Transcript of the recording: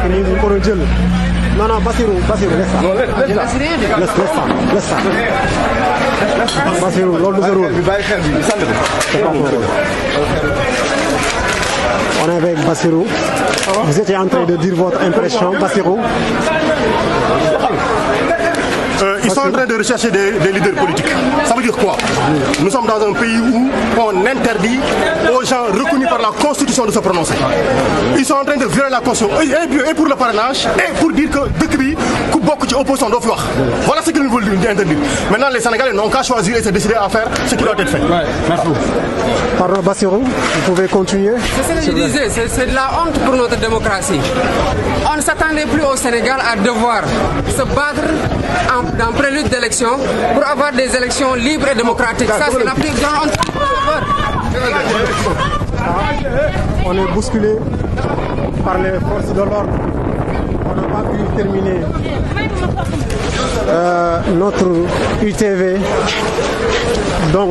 nii ñu ko doon jël non non Bassirou laisse ça Bassirou loolu du sa rôle. C'est pas mon rôle. On est avec Bassirou. Vous étiez en train de dire votre impression, Bassirou. Ils sont en train de rechercher des leaders politiques. Ça veut dire quoi? Nous sommes dans un pays où on interdit aux gens reconnus par la Constitution de se prononcer. Ils sont en train de violer la Constitution. Et pour le parrainage, et pour dire que depuis que beaucoup d'opposition doivent faire. Voilà ce qu'ils veulent interdire. Maintenant, les Sénégalais n'ont qu'à choisir et se décider à faire ce qui doit être fait. Ouais, merci. Pardon, Bassirou, vous pouvez continuer. C'est ce que je disais, c'est de la honte pour notre démocratie. On ne s'attendait plus au Sénégal à devoir se battre en prélude d'élection pour avoir des élections libres et démocratiques. Ça, c'est la plus grande honte. On est bousculé par les forces de l'ordre. On n'a pas pu terminer notre UTV. Donc,